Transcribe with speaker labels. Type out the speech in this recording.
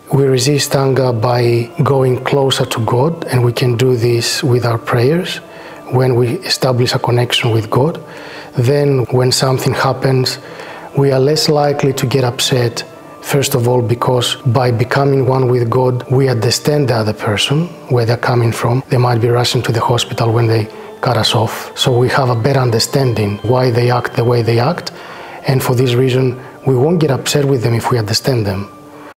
Speaker 1: We resist anger by going closer to God, and we can do this with our prayers when we establish a connection with God. Then when something happens, we are less likely to get upset, first of all, because by becoming one with God, we understand the other person, where they're coming from. They might be rushing to the hospital when they cut us off. So we have a better understanding why they act the way they act. And for this reason, we won't get upset with them if we understand them.